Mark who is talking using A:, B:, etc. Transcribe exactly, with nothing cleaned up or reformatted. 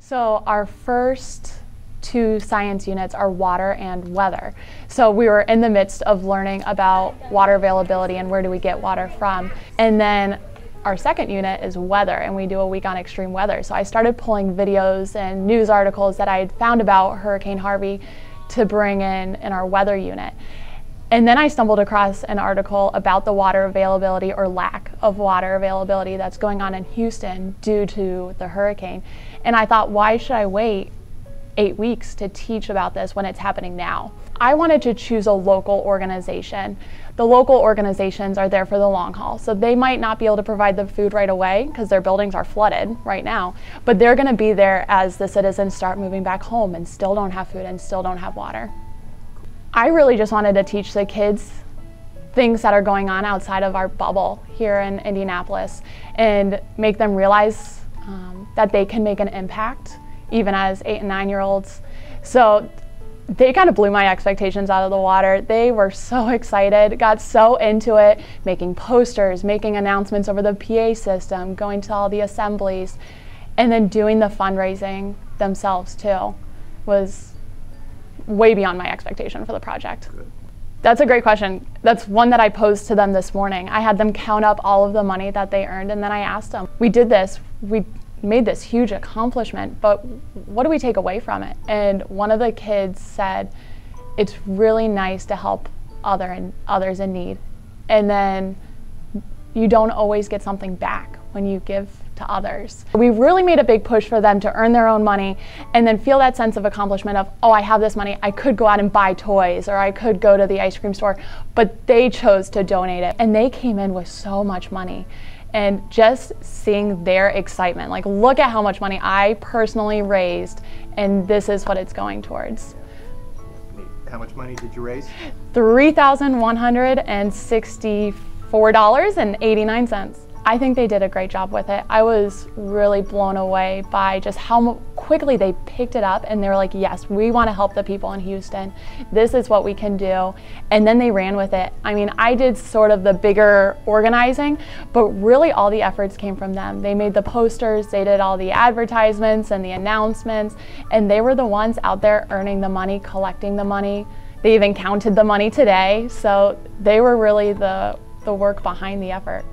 A: So our first two science units are water and weather. So we were in the midst of learning about water availability and where do we get water from. And then our second unit is weather, and we do a week on extreme weather. So I started pulling videos and news articles that I had found about Hurricane Harvey to bring in in our weather unit. And then I stumbled across an article about the water availability or lack of water availability that's going on in Houston due to the hurricane. And I thought, why should I wait eight weeks to teach about this when it's happening now? I wanted to choose a local organization. The local organizations are there for the long haul, so they might not be able to provide the food right away because their buildings are flooded right now, but they're going to be there as the citizens start moving back home and still don't have food and still don't have water. I really just wanted to teach the kids things that are going on outside of our bubble here in Indianapolis and make them realize um, that they can make an impact even as eight and nine year olds. So they kind of blew my expectations out of the water. They were so excited, got so into it, making posters, making announcements over the P A system, going to all the assemblies, and then doing the fundraising themselves too was way beyond my expectation for the project.
B: Good.
A: That's a great question. That's one that I posed to them this morning. I had them count up all of the money that they earned, and then I asked them, we did this, we made this huge accomplishment, but what do we take away from it? And one of the kids said, it's really nice to help other and others in need. And then you don't always get something back when you give to others. We really made a big push for them to earn their own money and then feel that sense of accomplishment of, oh, I have this money, I could go out and buy toys, or I could go to the ice cream store, but they chose to donate it. And they came in with so much money. And just seeing their excitement, like, look at how much money I personally raised, and this is what it's going towards.
B: How much money did you raise?
A: three thousand one hundred sixty-four dollars and eighty-nine cents. I think they did a great job with it. I was really blown away by just how quickly they picked it up, and they were like, yes, we want to help the people in Houston. This is what we can do. And then they ran with it. I mean, I did sort of the bigger organizing, but really all the efforts came from them. They made the posters, they did all the advertisements and the announcements, and they were the ones out there earning the money, collecting the money. They even counted the money today, so they were really the, the work behind the effort.